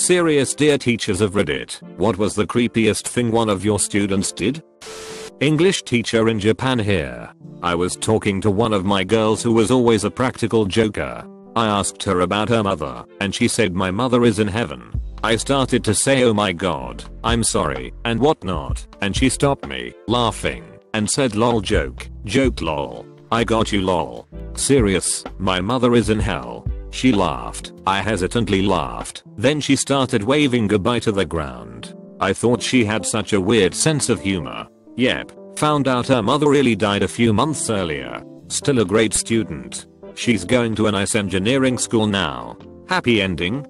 Serious dear teachers of Reddit, what was the creepiest thing one of your students did? English teacher in Japan here. I was talking to one of my girls who was always a practical joker. I asked her about her mother, and she said my mother is in heaven. I started to say oh my god, I'm sorry, and whatnot, and she stopped me, laughing, and said lol joke lol. I got you lol. Serious, my mother is in hell. She laughed. I hesitantly laughed. Then she started waving goodbye to the ground. I thought she had such a weird sense of humor. Yep, found out her mother really died a few months earlier. Still a great student. She's going to a nice engineering school now. Happy ending?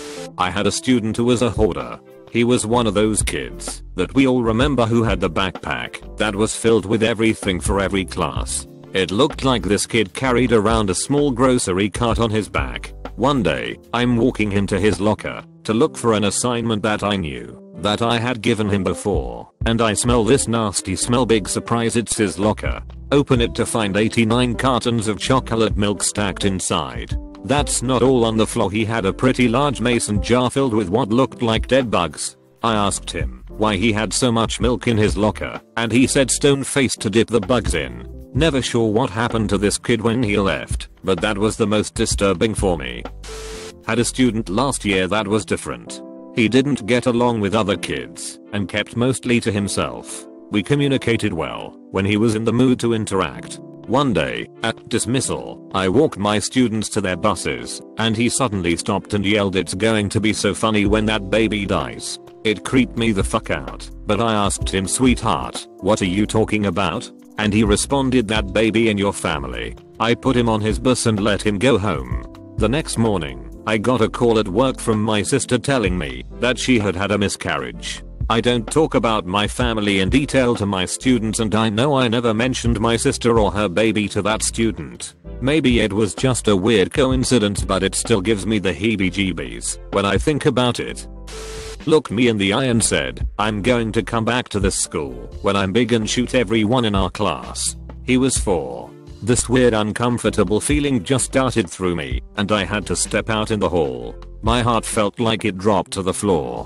I had a student who was a hoarder. He was one of those kids that we all remember who had the backpack that was filled with everything for every class. It looked like this kid carried around a small grocery cart on his back. One day, I'm walking him to his locker to look for an assignment that I knew that I had given him before, and I smell this nasty smell. Big surprise, it's his locker. Open it to find 89 cartons of chocolate milk stacked inside. That's not all on the floor. He had a pretty large mason jar filled with what looked like dead bugs. I asked him why he had so much milk in his locker, and he said stone-faced to dip the bugs in. Never sure what happened to this kid when he left, but that was the most disturbing for me. Had a student last year that was different. He didn't get along with other kids and kept mostly to himself. We communicated well when he was in the mood to interact. One day, at dismissal, I walked my students to their buses, and he suddenly stopped and yelled, "It's going to be so funny when that baby dies." It creeped me the fuck out, but I asked him, "Sweetheart, what are you talking about?" And he responded, "That baby in your family." I put him on his bus and let him go home. The next morning, I got a call at work from my sister telling me that she had had a miscarriage. I don't talk about my family in detail to my students, and I know I never mentioned my sister or her baby to that student. Maybe it was just a weird coincidence, but it still gives me the heebie-jeebies when I think about it. Looked me in the eye and said, "I'm going to come back to this school when I'm big and shoot everyone in our class." He was 4. This weird uncomfortable feeling just darted through me, and I had to step out in the hall. My heart felt like it dropped to the floor.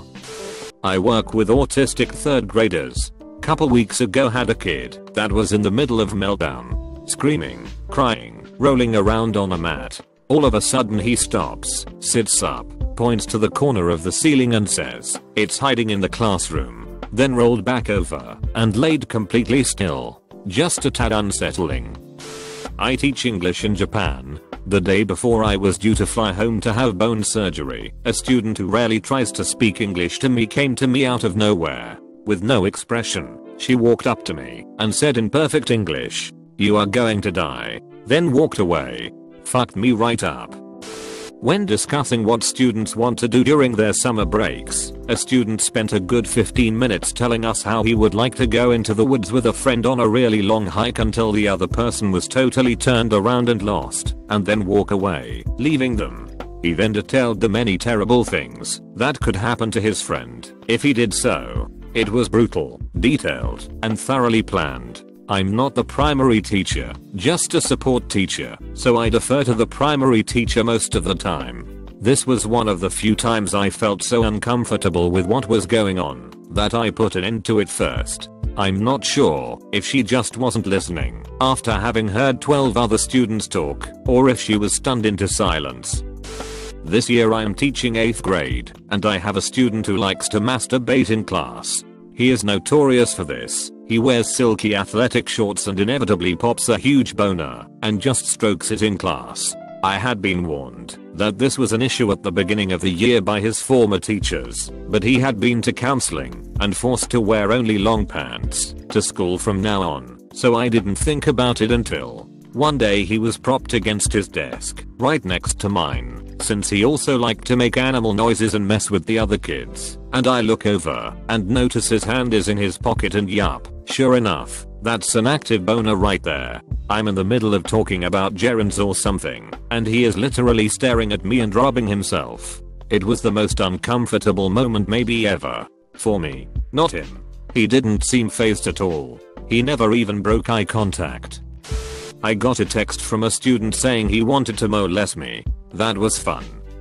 I work with autistic 3rd graders. Couple weeks ago had a kid that was in the middle of meltdown. Screaming, crying, rolling around on a mat. All of a sudden he stops, sits up, points to the corner of the ceiling and says, "It's hiding in the classroom." Then rolled back over and laid completely still. Just a tad unsettling. I teach English in Japan. The day before I was due to fly home to have bone surgery, a student who rarely tries to speak English to me came to me out of nowhere. With no expression, she walked up to me and said in perfect English, "You are going to die." Then walked away. Fucked me right up. When discussing what students want to do during their summer breaks, a student spent a good 15 minutes telling us how he would like to go into the woods with a friend on a really long hike until the other person was totally turned around and lost, and then walk away, leaving them. He then detailed the many terrible things that could happen to his friend if he did so. It was brutal, detailed, and thoroughly planned. I'm not the primary teacher, just a support teacher, so I defer to the primary teacher most of the time. This was one of the few times I felt so uncomfortable with what was going on that I put an end to it first. I'm not sure if she just wasn't listening after having heard 12 other students talk, or if she was stunned into silence. This year I am teaching 8th grade, and I have a student who likes to masturbate in class. He is notorious for this. He wears silky athletic shorts and inevitably pops a huge boner and just strokes it in class. I had been warned that this was an issue at the beginning of the year by his former teachers, but he had been to counseling and forced to wear only long pants to school from now on, so I didn't think about it until one day he was propped against his desk right next to mine, since he also liked to make animal noises and mess with the other kids, and I look over and notice his hand is in his pocket, and yup, sure enough, that's an active boner right there. I'm in the middle of talking about gerunds or something, and he is literally staring at me and rubbing himself. It was the most uncomfortable moment maybe ever. For me. Not him. He didn't seem fazed at all. He never even broke eye contact. I got a text from a student saying he wanted to molest me. That was fun.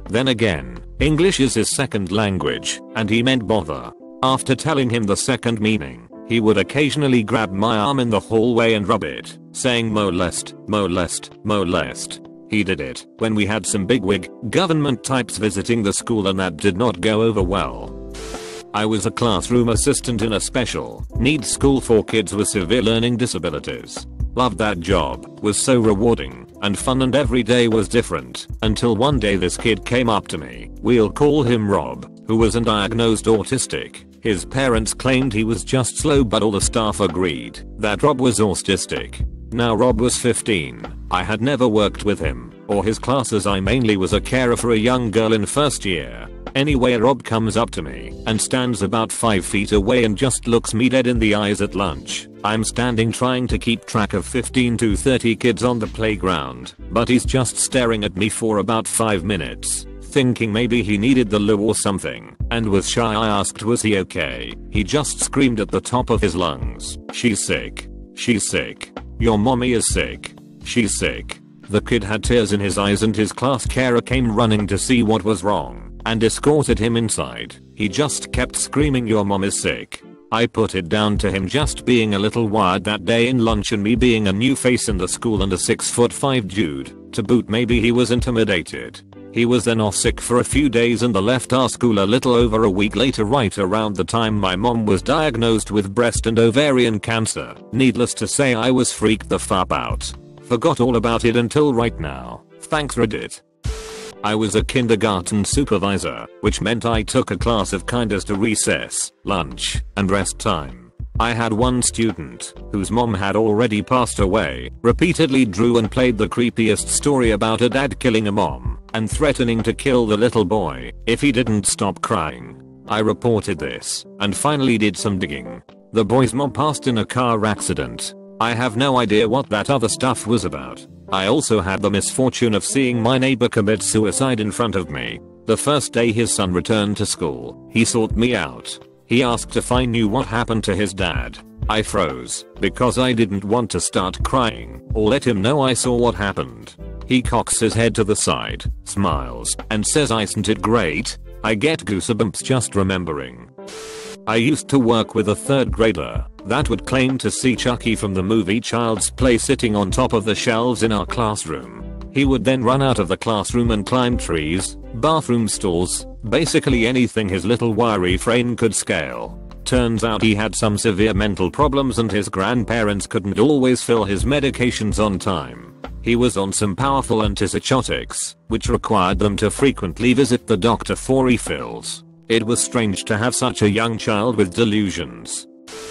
Then again, English is his second language, and he meant bother. After telling him the second meaning, he would occasionally grab my arm in the hallway and rub it, saying molest, molest, molest. He did it when we had some bigwig government types visiting the school, and that did not go over well. I was a classroom assistant in a special needs school for kids with severe learning disabilities. Loved that job, was so rewarding and fun, and every day was different, until one day this kid came up to me, we'll call him Rob, who was undiagnosed autistic. His parents claimed he was just slow, but all the staff agreed that Rob was autistic. Now Rob was 15. I had never worked with him or his classes. I mainly was a carer for a young girl in first year. Anyway, Rob comes up to me and stands about 5 feet away and just looks me dead in the eyes at lunch. I'm standing trying to keep track of 15 to 30 kids on the playground, but he's just staring at me for about 5 minutes, thinking maybe he needed the loo or something, and was shy. I asked was he okay. He just screamed at the top of his lungs, "She's sick. She's sick. Your mommy is sick. She's sick." The kid had tears in his eyes, and his class carer came running to see what was wrong and escorted him inside. He just kept screaming, "Your mom is sick." I put it down to him just being a little wired that day in lunch, and me being a new face in the school and a 6'5" dude. To boot, maybe he was intimidated. He was then off sick for a few days and left our school a little over a week later, right around the time my mom was diagnosed with breast and ovarian cancer. Needless to say, I was freaked the fuck out. Forgot all about it until right now. Thanks Reddit. I was a kindergarten supervisor, which meant I took a class of kinders to recess, lunch, and rest time. I had one student whose mom had already passed away, repeatedly drew and played the creepiest story about a dad killing a mom and threatening to kill the little boy if he didn't stop crying. I reported this and finally did some digging. The boy's mom passed in a car accident. I have no idea what that other stuff was about. I also had the misfortune of seeing my neighbor commit suicide in front of me. The first day his son returned to school, he sought me out. He asked if I knew what happened to his dad. I froze because I didn't want to start crying or let him know I saw what happened. He cocks his head to the side, smiles, and says, "Isn't it great?" I get goosebumps just remembering. I used to work with a 3rd grader that would claim to see Chucky from the movie Child's Play sitting on top of the shelves in our classroom. He would then run out of the classroom and climb trees, bathroom stalls, basically anything his little wiry frame could scale. Turns out he had some severe mental problems, and his grandparents couldn't always fill his medications on time. He was on some powerful antipsychotics, which required them to frequently visit the doctor for refills. It was strange to have such a young child with delusions.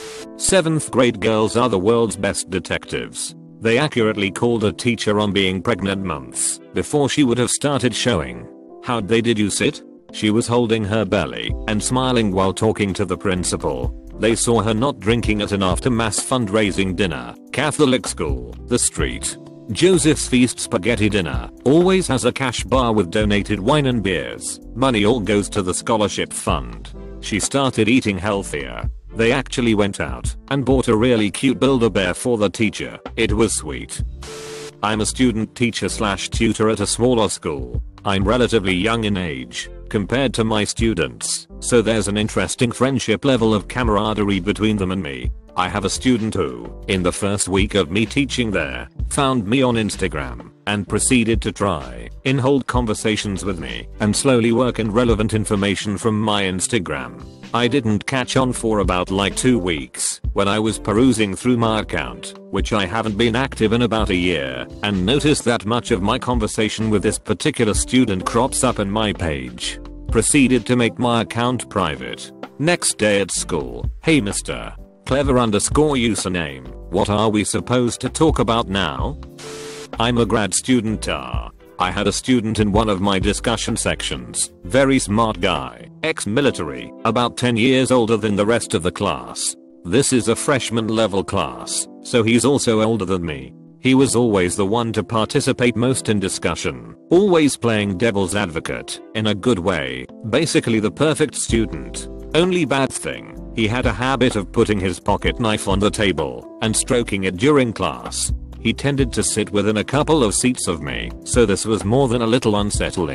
7th grade girls are the world's best detectives. They accurately called a teacher on being pregnant months before she would have started showing. How'd they deduce it? She was holding her belly and smiling while talking to the principal. They saw her not drinking at an after-mass fundraising dinner. Catholic school, the street. Joseph's Feast spaghetti dinner always has a cash bar with donated wine and beers. Money all goes to the scholarship fund. She started eating healthier. They actually went out and bought a really cute Build-A-Bear for the teacher. It was sweet. I'm a student teacher / tutor at a smaller school. I'm relatively young in age compared to my students, so there's an interesting friendship level of camaraderie between them and me. I have a student who, in the first week of me teaching there, found me on Instagram and proceeded to try and hold conversations with me and slowly work in relevant information from my Instagram. I didn't catch on for about 2 weeks when I was perusing through my account, which I haven't been active in about a year, and noticed that much of my conversation with this particular student crops up in my page. Proceeded to make my account private. Next day at school, "Hey Mr. Clever _username, what are we supposed to talk about now?" I'm a grad student. I had a student in one of my discussion sections, very smart guy, ex-military, about 10 years older than the rest of the class. This is a freshman level class, so he's also older than me. He was always the one to participate most in discussion, always playing devil's advocate, in a good way, basically the perfect student. Only bad thing, he had a habit of putting his pocket knife on the table and stroking it during class. He tended to sit within a couple of seats of me, so this was more than a little unsettling.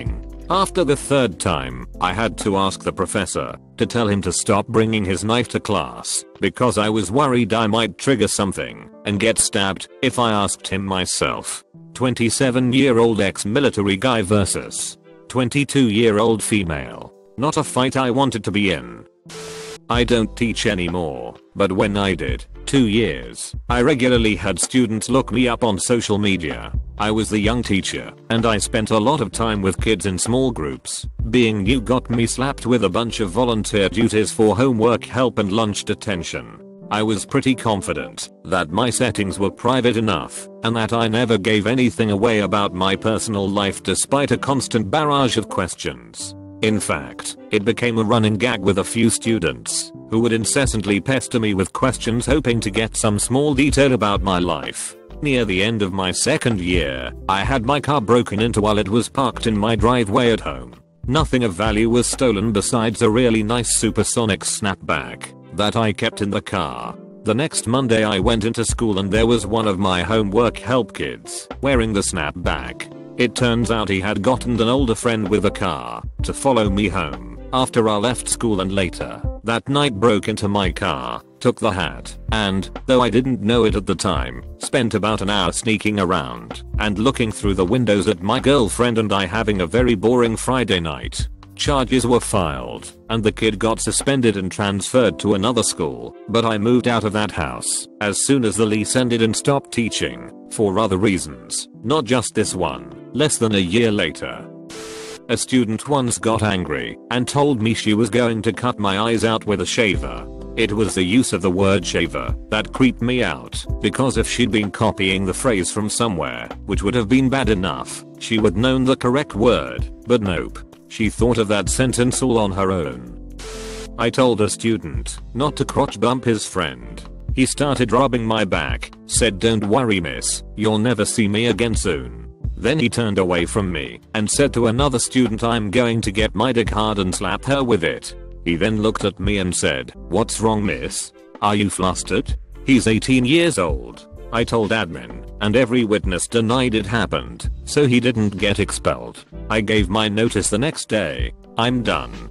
After the third time, I had to ask the professor to tell him to stop bringing his knife to class because I was worried I might trigger something and get stabbed if I asked him myself. 27-year-old ex-military guy versus 22-year-old female. Not a fight I wanted to be in. I don't teach anymore, but when I did, 2 years, I regularly had students look me up on social media. I was the young teacher, and I spent a lot of time with kids in small groups. Being new got me slapped with a bunch of volunteer duties for homework help and lunch detention. I was pretty confident that my settings were private enough, and that I never gave anything away about my personal life despite a constant barrage of questions. In fact, it became a running gag with a few students who would incessantly pester me with questions hoping to get some small detail about my life. Near the end of my second year, I had my car broken into while it was parked in my driveway at home. Nothing of value was stolen besides a really nice supersonic snapback that I kept in the car. The next Monday I went into school and there was one of my homework help kids wearing the snapback. It turns out he had gotten an older friend with a car to follow me home after I left school and later that night broke into my car, took the hat, and, though I didn't know it at the time, spent about an hour sneaking around and looking through the windows at my girlfriend and I having a very boring Friday night. Charges were filed, and the kid got suspended and transferred to another school, but I moved out of that house as soon as the lease ended and stopped teaching, for other reasons, not just this one. Less than a year later, a student once got angry and told me she was going to cut my eyes out with a shaver. It was the use of the word shaver that creeped me out, because if she'd been copying the phrase from somewhere, which would have been bad enough, she would known the correct word, but nope. She thought of that sentence all on her own. I told a student not to crotch bump his friend. He started rubbing my back, said don't worry miss, you'll never see me again soon. Then he turned away from me and said to another student I'm going to get my dick hard and slap her with it. He then looked at me and said, what's wrong miss? Are you flustered? He's 18 years old. I told admin, and every witness denied it happened, so he didn't get expelled. I gave my notice the next day. I'm done.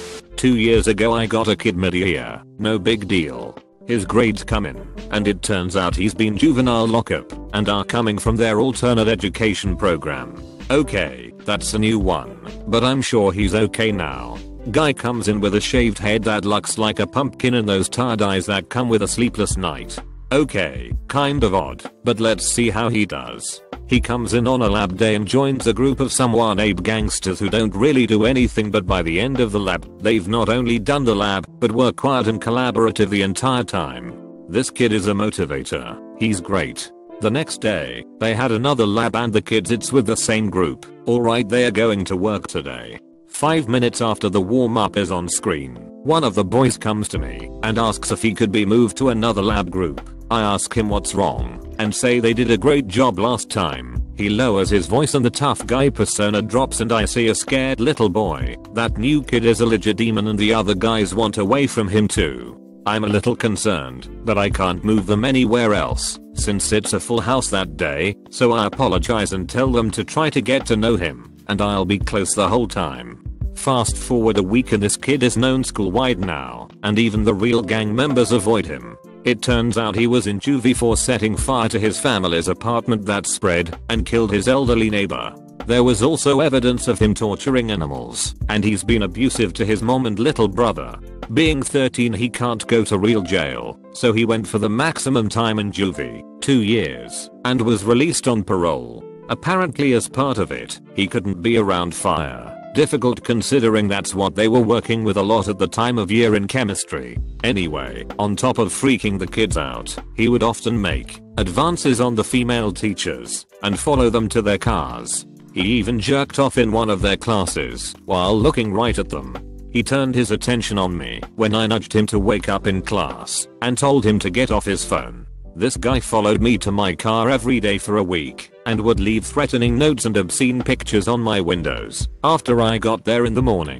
2 years ago I got a kid mid-year, no big deal. His grades come in, and it turns out he's been juvenile lockup, and are coming from their alternate education program. Okay, that's a new one, but I'm sure he's okay now. Guy comes in with a shaved head that looks like a pumpkin and those tired eyes that come with a sleepless night. Okay, kind of odd, but let's see how he does. He comes in on a lab day and joins a group of some one-ape gangsters who don't really do anything, but by the end of the lab, they've not only done the lab, but were quiet and collaborative the entire time. This kid is a motivator. He's great. The next day, they had another lab and the kids it's with the same group. Alright, they are going to work today. 5 minutes after the warm-up is on screen, one of the boys comes to me and asks if he could be moved to another lab group. I ask him what's wrong and say they did a great job last time. He lowers his voice and the tough guy persona drops and I see a scared little boy. That new kid is a legit demon and the other guys want away from him too. I'm a little concerned, but I can't move them anywhere else since it's a full house that day, so I apologize and tell them to try to get to know him, and I'll be close the whole time. Fast forward a week and this kid is known school-wide now, and even the real gang members avoid him. It turns out he was in juvie for setting fire to his family's apartment that spread and killed his elderly neighbor. There was also evidence of him torturing animals, and he's been abusive to his mom and little brother. Being 13 he can't go to real jail, so he went for the maximum time in juvie, 2 years, and was released on parole. Apparently as part of it, he couldn't be around fire. Difficult considering that's what they were working with a lot at the time of year in chemistry. Anyway, on top of freaking the kids out, he would often make advances on the female teachers and follow them to their cars. He even jerked off in one of their classes while looking right at them. He turned his attention on me when I nudged him to wake up in class and told him to get off his phone. This guy followed me to my car every day for a week and would leave threatening notes and obscene pictures on my windows after I got there in the morning.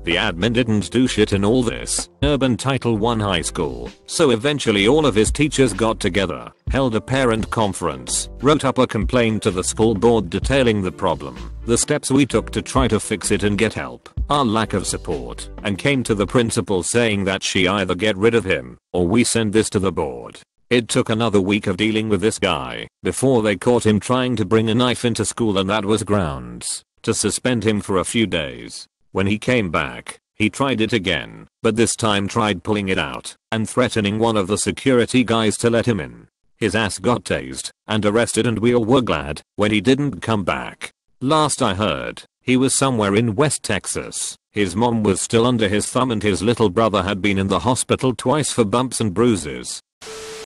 The admin didn't do shit in all this urban Title I high school, so eventually all of his teachers got together, held a parent conference, wrote up a complaint to the school board detailing the problem, the steps we took to try to fix it and get help, our lack of support, and came to the principal saying that she either get rid of him, or we send this to the board. It took another week of dealing with this guy before they caught him trying to bring a knife into school, and that was grounds to suspend him for a few days. When he came back, he tried it again, but this time tried pulling it out and threatening one of the security guys to let him in. His ass got tased and arrested, and we all were glad when he didn't come back. Last I heard, he was somewhere in West Texas. His mom was still under his thumb, and his little brother had been in the hospital twice for bumps and bruises.